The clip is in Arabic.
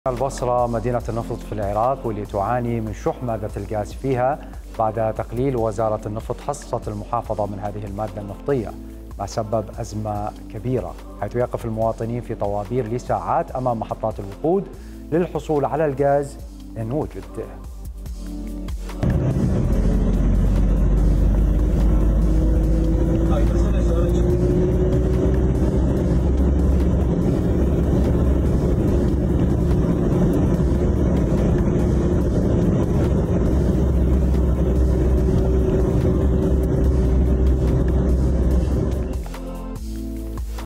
البصرة مدينة النفط في العراق واللي تعاني من شح مادة الغاز فيها بعد تقليل وزارة النفط حصة المحافظة من هذه المادة النفطية، ما سبب أزمة كبيرة حيث يقف المواطنين في طوابير لساعات أمام محطات الوقود للحصول على الغاز إن وجد.